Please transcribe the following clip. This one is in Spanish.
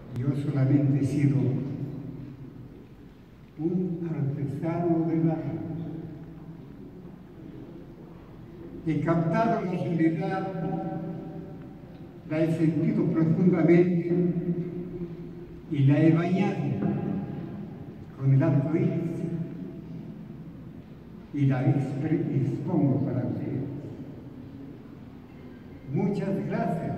Yo solamente he sido un artesano de la vida. He captado la soledad, la he sentido profundamente y la he bañado con el arco iris y la expongo para ustedes. Muchas gracias.